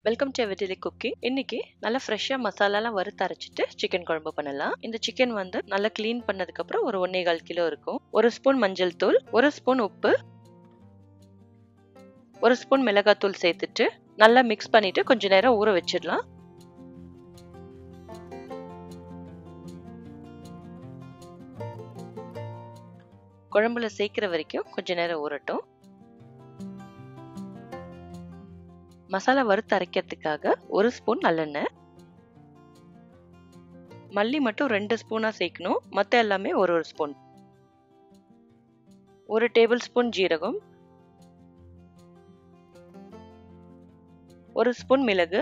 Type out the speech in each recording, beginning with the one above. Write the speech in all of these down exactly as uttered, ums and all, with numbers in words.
Welcome to everyday cooking. இன்னைக்கு நல்லா ஃப்ரெஷ்ஷா மசாலாலாம் வறுத்து அரைச்சிட்டு சிக்கன் குழம்பு பண்ணலாம். இந்த சிக்கன் வந்து நல்லா க்ளீன் பண்ணதுக்கு அப்புறம் ஒரு ஒன்னே கால் கிலோ இருக்கும். ஒரு ஸ்பூன் மஞ்சள் தூள், ஒரு ஸ்பூன் உப்பு, ஒரு ஸ்பூன் மிளகாய் தூள் சேர்த்துட்டு நல்லா மிக்ஸ் பண்ணிட்டு கொஞ்ச நேரம் ஊற வச்சிடலாம். குழம்புல சேர்க்கிற வரைக்கும் கொஞ்ச நேரம் ஊறட்டும். மசாலா வறுத்து அரைக்கிறதுக்காக ஒரு ஸ்பூன் நல்லெண்ணெய், மல்லி மட்டும் ரெண்டு ஸ்பூனா சேர்க்கணும், மற்ற எல்லாமே ஒரு ஒரு ஸ்பூன். ஒரு டேபிள் ஸ்பூன் ஜீரகம், ஒரு ஸ்பூன் மிளகு,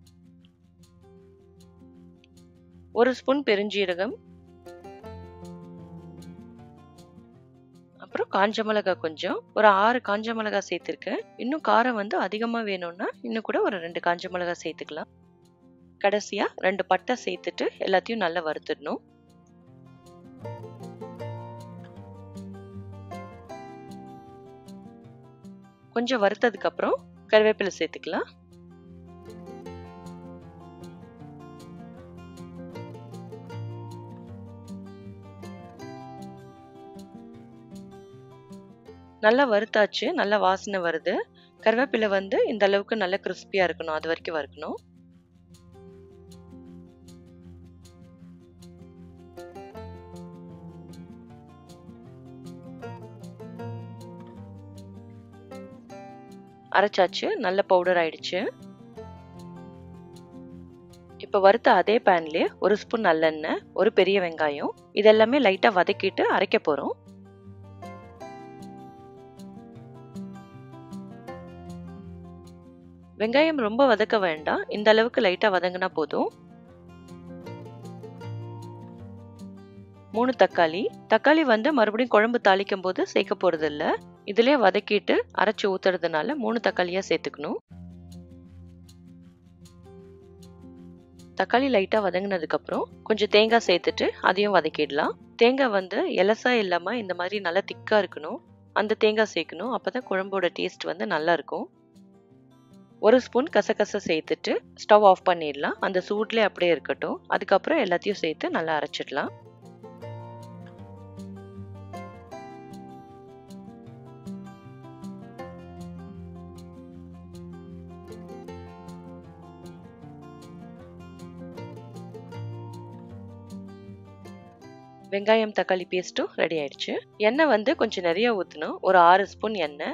ஒரு ஸ்பூன் பெருஞ்சீரகம், அப்புறம் காஞ்ச மிளகாய் கொஞ்சம், ஒரு ஆறு காஞ்ச மிளகாய் சேர்த்துருக்கேன். இன்னும் காரம் வந்து அதிகமாக வேணும்னா இன்னும் கூட ஒரு ரெண்டு காஞ்ச மிளகாய் சேர்த்துக்கலாம். கடைசியா ரெண்டு பட்டை சேர்த்துட்டு எல்லாத்தையும் நல்லா வறுத்துடணும். கொஞ்சம் வறுத்ததுக்கு அப்புறம் கருவேப்பிலை சேர்த்துக்கலாம். நல்லா வறுத்தாச்சு, நல்லா வாசனை வருது. கருவேப்பிலை வந்து இந்த அளவுக்கு நல்லா கிறிஸ்பியா இருக்கணும், அது வரைக்கும் வறுக்கணும். அரைச்சாச்சு, நல்ல பவுடர் ஆயிடுச்சு. இப்ப வறுத்த அதே பேன்லயே ஒரு ஸ்பூன் நல்லெண்ணெய், ஒரு பெரிய வெங்காயம், இதெல்லாமே லைட்டா வதக்கிட்டு அரைக்க போறோம். வெங்காயம் ரொம்ப வதக்க வேண்டாம், இந்த அளவுக்கு லைட்டா வதங்கினா போதும். மூணு தக்காளி, தக்காளி வந்து மறுபடியும் குழம்பு தாளிக்கும் போது சேர்க்க போறது இல்ல, இதுலயே வதக்கிட்டு அரைச்சு ஊத்துறதுனால மூணு தக்காளியா சேர்த்துக்கணும். தக்காளி லைட்டா வதங்கினதுக்கு அப்புறம் கொஞ்சம் தேங்காய் சேர்த்துட்டு அதையும் வதக்கிடலாம். தேங்காய் வந்து எலசா இல்லாம இந்த மாதிரி நல்லா திக்கா இருக்கணும், அந்த தேங்காய் சேர்க்கணும், அப்பதான் குழம்போட டேஸ்ட் வந்து நல்லா இருக்கும். ஒரு ஸ்பூன் கசகசா சேர்த்துட்டு ஸ்டவ் ஆஃப் பண்ணிடலாம். அந்த சூட்லேயே அப்படியே இருக்கட்டும். அதுக்கப்புறம் எல்லாத்தையும் சேர்த்து நல்லா அரைச்சிடலாம். வெங்காயம் தக்காளி பேஸ்ட்டும் ரெடி ஆயிடுச்சு. எண்ணெய் வந்து கொஞ்சம் நிறைய ஊற்றணும், ஒரு ஆறு ஸ்பூன் எண்ணெய்.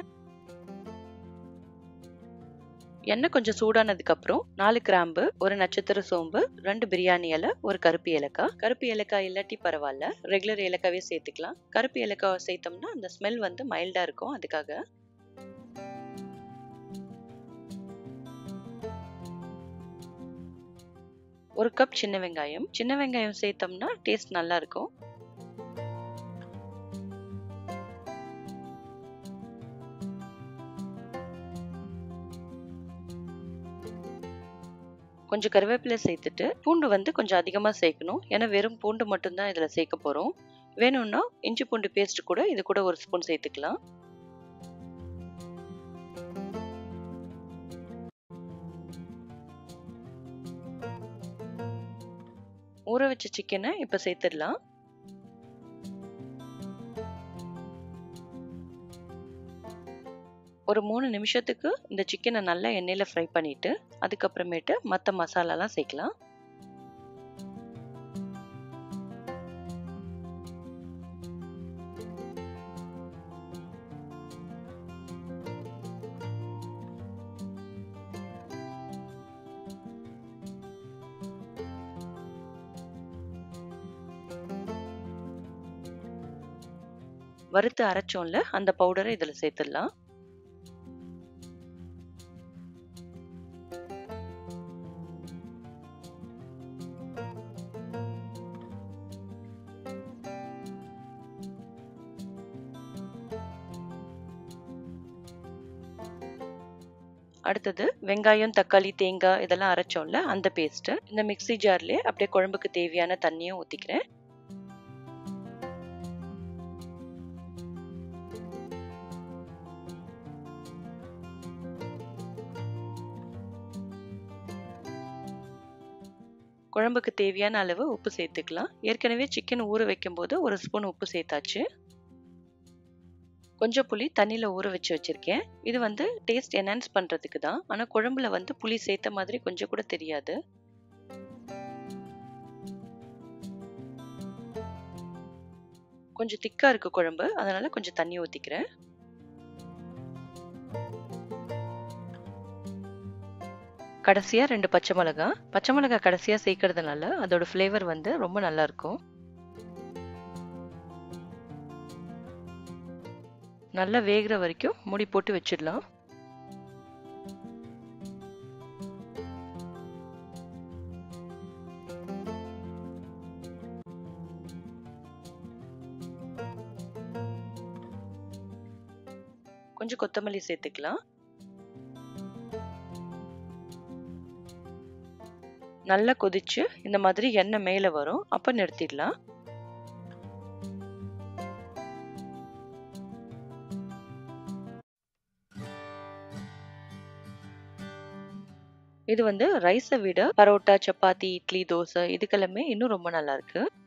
எண்ணெய் கொஞ்சம் சூடானதுக்கு அப்புறம் நாலு கிராம்பு, ஒரு நட்சத்திர சோம்பு, ரெண்டு பிரியாணி இலை, ஒரு கருப்பு ஏலக்காய். கருப்பு ஏலக்காய் இல்லாட்டி பரவாயில்ல, ரெகுலர் ஏலக்காவே சேர்த்துக்கலாம். கருப்பு ஏலக்காய் சேர்த்தோம்னா அந்த ஸ்மெல் வந்து மைல்டா இருக்கும், அதுக்காக. ஒரு கப் சின்ன வெங்காயம், சின்ன வெங்காயம் சேர்த்தோம்னா டேஸ்ட் நல்லா இருக்கும். கொஞ்சம் கருவேப்பிலை சேர்த்துட்டு பூண்டு வந்து கொஞ்சம் அதிகமா சேர்க்கணும், ஏன்னா வெறும் பூண்டு மட்டும்தான் இதுல சேர்க்க போறோம். வேணும்னா இஞ்சி பூண்டு பேஸ்ட் கூட இது கூட ஒரு ஸ்பூன் சேர்த்துக்கலாம். ஊற வச்ச சிக்கனை இப்ப சேர்த்துடலாம். ஒரு மூணு நிமிஷத்துக்கு இந்த சிக்கனை நல்லா எண்ணெயில ஃப்ரை பண்ணிட்டு அதுக்கப்புறமேட்டு மற்ற மசாலாலாம் சேர்க்கலாம். வறுத்து அரைச்சோம்ல அந்த பவுடரை இதுல சேர்த்துடலாம். அடுத்தது வெங்காயம் தக்காளி தேங்காய் இதெல்லாம் அரைச்சோம்ல அந்த பேஸ்ட் இந்த மிக்ஸி ஜார்லயே அப்படியே குழம்புக்கு தேவையான தண்ணியும் ஊத்திக்கிறேன். குழம்புக்கு தேவையான அளவு உப்பு சேர்த்துக்கலாம். ஏற்கனவே சிக்கன் ஊற வைக்கும்போது ஒரு ஸ்பூன் உப்பு சேர்த்தாச்சு. கொஞ்சம் புளி தண்ணியில் ஊற வச்சு வச்சிருக்கேன். இது வந்து டேஸ்ட் என்ஹான்ஸ் பண்ணுறதுக்கு தான். ஆனால் குழம்புல வந்து புளி சேர்த்த மாதிரி கொஞ்சம் கூட தெரியாது. கொஞ்சம் திக்கா இருக்கு குழம்பு, அதனால கொஞ்சம் தண்ணி ஊற்றிக்கிறேன். கடைசியா ரெண்டு பச்சை மிளகா. பச்சை மிளகா கடைசியா சேர்க்கறதுனால அதோட ஃப்ளேவர் வந்து ரொம்ப நல்லா இருக்கும். நல்லா வேகிற வரைக்கும் மூடி போட்டு வச்சிடலாம். கொஞ்சம் கொத்தமல்லி சேர்த்துக்கலாம். நல்லா கொதிச்சு இந்த மாதிரி எண்ணெய் மேல வரும். அப்ப நிறுத்திடலாம். இது வந்து ரைஸை விட பரோட்டா, சப்பாத்தி, இட்லி, தோசை இதுக்கெல்லாமே இன்னும் ரொம்ப நல்லா இருக்கு.